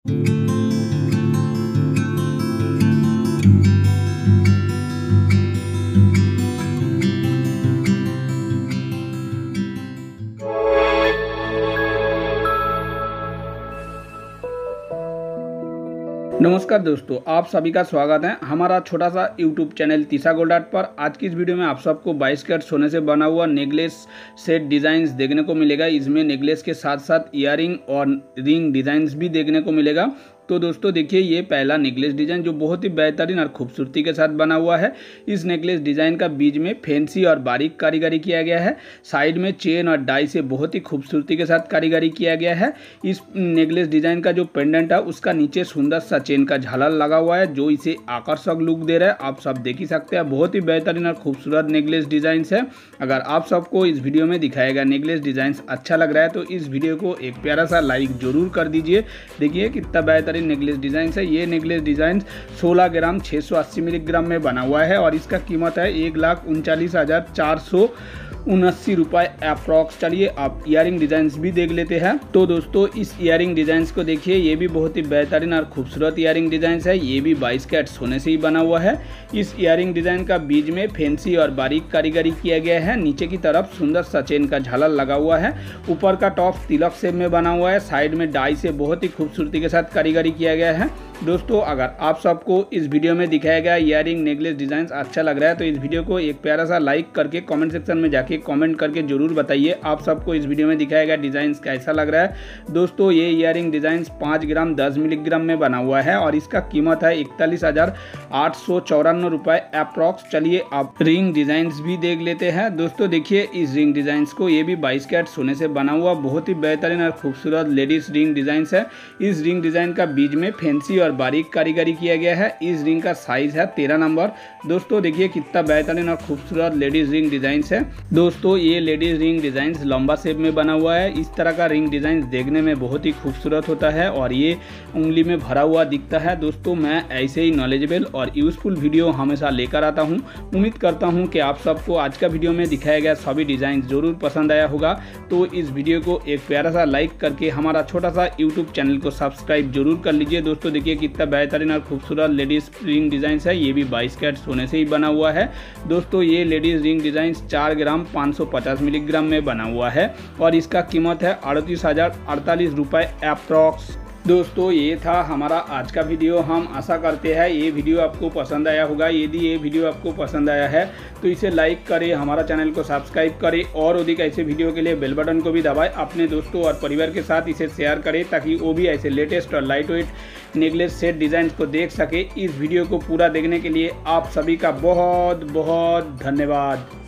नमस्कार दोस्तों, आप सभी का स्वागत है हमारा छोटा सा YouTube channel Teesa gold art पर। आज की इस वीडियो में आप सबको 22 कैरेट सोने से बना हुआ नेकलेस सेट डिज़ाइंस देखने को मिलेगा। इसमें नेकलेस के साथ साथ ईयरिंग और रिंग डिज़ाइंस भी देखने को मिलेगा। तो दोस्तों देखिए, ये पहला नेकलेस डिज़ाइन जो बहुत ही बेहतरीन और खूबसूरती के साथ बना हुआ है। इस नेकलेस डिज़ाइन का बीच में फैंसी और बारीक कारीगरी किया गया है। साइड में चेन और डाई से बहुत ही खूबसूरती के साथ कारीगरी किया गया है। इस नेकलेस डिज़ाइन का जो पेंडेंट है उसका नीचे सुंदर सा चेन का झालर लगा हुआ है जो इसे आकर्षक लुक दे रहा है। आप सब देख ही सकते हैं, बहुत ही बेहतरीन और खूबसूरत नेकलेस डिज़ाइन है। अगर आप सबको इस वीडियो में दिखाया गया नेकलेस डिज़ाइन अच्छा लग रहा है तो इस वीडियो को एक प्यारा सा लाइक जरूर कर दीजिए। देखिए कितना बेहतरीन नेकलेस डिजाइन है। ये नेकलेस डिजाइन 16 ग्राम 680 मिलीग्राम में बना हुआ है और इसका कीमत है 1,39,479 रुपये अप्रॉक्स। चलिए आप ईयरिंग डिजाइन भी देख लेते हैं। तो दोस्तों इस ईयरिंग डिजाइन को देखिए, ये भी बहुत ही बेहतरीन और खूबसूरत ईयरिंग डिजाइन है। ये भी 22 कैरेट सोने से ही बना हुआ है। इस ईयरिंग डिजाइन का बीच में फैंसी और बारीक कारीगरी किया गया है। नीचे की तरफ सुंदर सा चेन का झालर लगा हुआ है। ऊपर का टॉप तिलक शेप में बना हुआ है। साइड में डाई से बहुत ही खूबसूरती के साथ कारीगरी किया गया है। दोस्तों अगर आप सबको इस वीडियो में दिखाया गया ईयरिंग नेकलेस डिजाइन अच्छा लग रहा है तो इस वीडियो को एक प्यारा सा लाइक करके कमेंट सेक्शन में जाके कमेंट करके जरूर बताइए आप सबको इस वीडियो में दिखाया गया डिजाइन कैसा लग रहा है। दोस्तों ये ईयरिंग डिजाइन 5 ग्राम 10 मिलीग्राम में बना हुआ है और इसका कीमत है 41,894 रुपये अप्रॉक्स। चलिए आप रिंग डिजाइन भी देख लेते हैं। दोस्तों देखिए इस रिंग डिजाइन को, ये भी 22 कैरेट सोने से बना हुआ बहुत ही बेहतरीन और खूबसूरत लेडीज रिंग डिजाइन है। इस रिंग डिजाइन का बीच में फैंसी और बारीक कारीगरी किया गया है। इस रिंग का साइज है 13 नंबर। दोस्तों देखिए कितना बेहतरीन और खूबसूरत लेडीज रिंग डिजाइन है। दोस्तों ये लेडीज रिंग डिजाइन लंबा शेप में बना हुआ है। इस तरह का रिंग डिजाइन देखने में बहुत ही खूबसूरत होता है और ये उंगली में भरा हुआ दिखता है। दोस्तों मैं ऐसे ही नॉलेजेबल और यूजफुल वीडियो हमेशा लेकर आता हूँ। उम्मीद करता हूँ कि आप सबको आज का वीडियो में दिखाया गया सभी डिजाइन जरूर पसंद आया होगा। तो इस वीडियो को एक प्यारा सा लाइक करके हमारा छोटा सा यूट्यूब चैनल को सब्सक्राइब जरूर कर लीजिए। दोस्तों देखिए कितना बेहतरीन और खूबसूरत लेडीज रिंग डिजाइन है। ये भी 22 कैरेट सोने से ही बना हुआ है। दोस्तों ये ladies ring design 4 gram 550 milligram में बना हुआ है और इसका कीमत है 38,048 रुपये अप्रॉक्स। दोस्तों ये था हमारा आज का वीडियो। हम आशा करते हैं ये वीडियो आपको पसंद आया होगा। यदि ये वीडियो आपको पसंद आया है तो इसे लाइक करें, हमारा चैनल को सब्सक्राइब करें और अधिक ऐसे वीडियो के लिए बेल बटन को भी दबाएं। अपने दोस्तों और परिवार के साथ इसे शेयर करें ताकि वो भी ऐसे लेटेस्ट और light weight necklace set design को देख सके। इस वीडियो को पूरा देखने के लिए आप सभी का बहुत बहुत धन्यवाद।